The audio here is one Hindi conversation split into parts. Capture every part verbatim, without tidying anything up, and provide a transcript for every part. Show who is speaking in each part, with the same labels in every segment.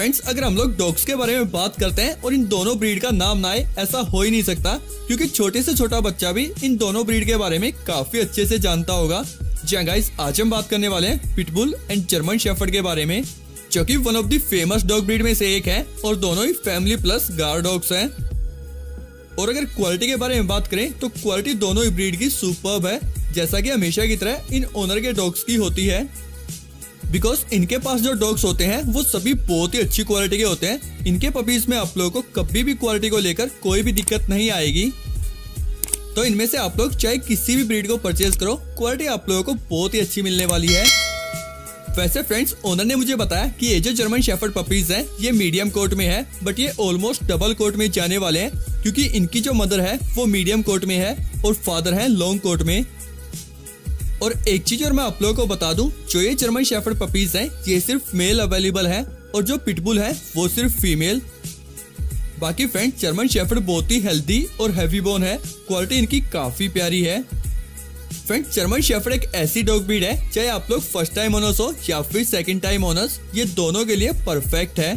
Speaker 1: फ्रेंड्स, अगर हम लोग डॉग्स के बारे में बात करते हैं और इन दोनों ब्रीड का नाम ना आए, ऐसा हो ही नहीं सकता, क्योंकि छोटे से छोटा बच्चा भी इन दोनों ब्रीड के बारे में काफी अच्छे से जानता होगा। जी हाँ गाइस, आज हम बात करने वाले हैं पिटबुल एंड जर्मन शेफर्ड के बारे में, जो कि one of the famous dog breed में से एक है और दोनों ही फैमिली प्लस गार्ड डॉग्स हैं। और अगर क्वालिटी के बारे में बात करें तो क्वालिटी दोनों ही ब्रीड की सुपर्ब है, जैसा कि हमेशा की तरह इन ओनर के डॉग्स की होती है। बिकॉज इनके पास जो डॉग्स होते हैं वो सभी बहुत ही अच्छी क्वालिटी के होते हैं। इनके पपीज में आप लोगों को कभी भी क्वालिटी को लेकर कोई भी दिक्कत नहीं आएगी। तो इनमें से आप लोग चाहे किसी भी ब्रीड को परचेज करो, क्वालिटी आप लोगों को बहुत ही अच्छी मिलने वाली है। वैसे फ्रेंड्स, ओनर ने मुझे बताया कि ये जो जर्मन शेफर्ड पपीज हैं ये मीडियम कोट में है, बट ये ऑलमोस्ट डबल कोट में जाने वाले हैं, क्योंकि इनकी जो मदर है वो मीडियम कोट में है और फादर है लॉन्ग कोट में। और एक चीज और मैं आप लोगों को बता दूं, जो ये जर्मन शेफर्ड पपीज हैं ये सिर्फ मेल अवेलेबल है और जो पिटबुल है वो सिर्फ फीमेल। बाकी फ्रेंड्स, जर्मन शेफर्ड बहुत ही हेल्दी और हैवी बोन है, क्वालिटी इनकी काफी प्यारी है। फ्रेंड्स, जर्मन शेफर्ड एक ऐसी डॉग ब्रीड है, चाहे आप लोग फर्स्ट टाइम ओनर्स हो या फिर सेकंड टाइम ओनर्स, ये दोनों के लिए परफेक्ट है।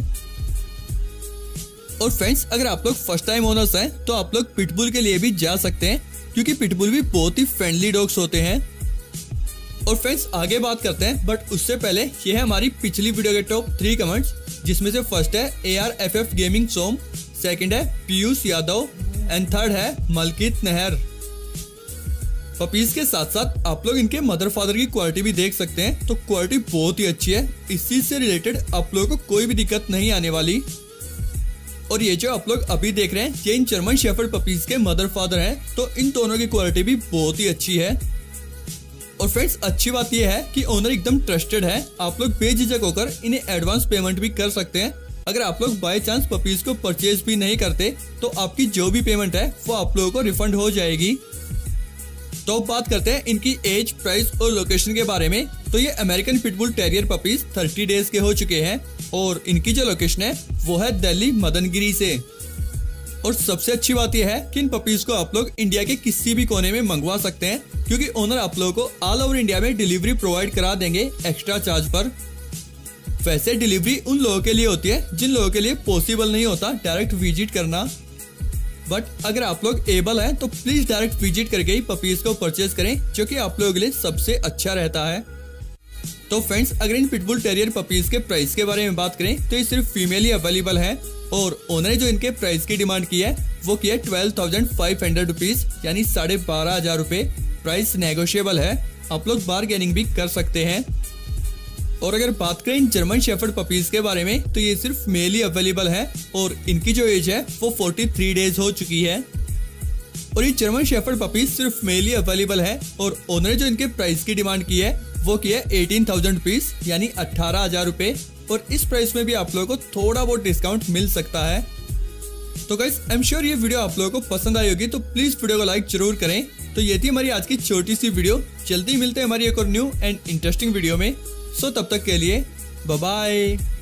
Speaker 1: और फ्रेंड्स, अगर आप लोग फर्स्ट टाइम ओनर्स हैं तो आप लोग पिटबुल के लिए भी जा सकते हैं, क्योंकि पिटबुल भी बहुत ही फ्रेंडली डॉग्स होते हैं। और फ्रेंड्स, आगे बात करते हैं, बट उससे पहले ये है हमारी पिछली वीडियो के टॉप थ्री कमेंट्स, जिसमें से फर्स्ट है A R F F gaming Som, second है पीयूष यादव एंड थर्ड है मलकित नहर। पपीज के साथ साथ आप लोग इनके मदर फादर की क्वालिटी भी देख सकते हैं, तो क्वालिटी बहुत ही अच्छी है। इस चीज से रिलेटेड आप लोगों को कोई भी दिक्कत नहीं आने वाली। और ये जो आप लोग अभी देख रहे हैं ये इन जर्मन शेफर्ड पपीज के मदर फादर हैं, तो इन दोनों की क्वालिटी भी बहुत ही अच्छी है। और फ्रेंड्स, अच्छी बात यह है कि ओनर एकदम ट्रस्टेड है, आप लोग बेझिझक होकर इन्हें एडवांस पेमेंट भी कर सकते हैं। अगर आप लोग बाय चांस पपीज को परचेज भी नहीं करते तो आपकी जो भी पेमेंट है वो आप लोगों को रिफंड हो जाएगी। तो अब बात करते हैं इनकी एज, प्राइस और लोकेशन के बारे में। तो ये American pitbull terrier puppies thirty days के हो चुके हैं और इनकी जो लोकेशन है वो है दिल्ली मदनगिरी से। और सबसे अच्छी बात यह है कि इन पपीज को आप लोग इंडिया के किसी भी कोने में मंगवा सकते हैं, क्योंकि ओनर आप लोगों को ऑल ओवर इंडिया में डिलीवरी प्रोवाइड करा देंगे एक्स्ट्रा चार्ज पर। वैसे डिलीवरी उन लोगों के लिए होती है जिन लोगों के लिए पॉसिबल नहीं होता डायरेक्ट विजिट करना, बट अगर आप लोग एबल हैं तो प्लीज डायरेक्ट विजिट करके ही पपीज को परचेज करें, जो कि आप लोगों के लिए सबसे अच्छा रहता है। तो फ्रेंड्स, अगर इन पिटबुल टेरियर पपीज के प्राइस के बारे में बात करें तो ये सिर्फ फीमेल ही अवेलेबल है और ओनर ने जो इनके प्राइस की डिमांड की है वो की है twelve thousand five hundred rupees, यानी साढ़े बारह हजार रूपए। प्राइस नेगोशिएबल है, आप लोग बार्गेनिंग भी कर सकते हैं। और अगर बात करें इन जर्मन शेफर्ड पपीज के बारे में तो ये सिर्फ मेल ही अवेलेबल है और इनकी जो एज है वो तैंतालीस डेज हो चुकी है। और ये जर्मन शेफर्ड पपीज सिर्फ मेल ही अवेलेबल है और ओनर ने जो इनके प्राइस की डिमांड की है वो की है एटीन थाउजेंड रुपीज, यानी अठारह हजार रूपए। और इस प्राइस में भी आप लोगों को थोड़ा बहुत डिस्काउंट मिल सकता है। तो गाइस, आई एम श्योर ये वीडियो आप लोगों को पसंद आई होगी, तो प्लीज वीडियो को लाइक जरूर करें। तो ये थी हमारी आज की छोटी सी वीडियो, जल्दी मिलते हैं हमारी एक और न्यू एंड इंटरेस्टिंग वीडियो में। सो तब तक के लिए बाय बाय।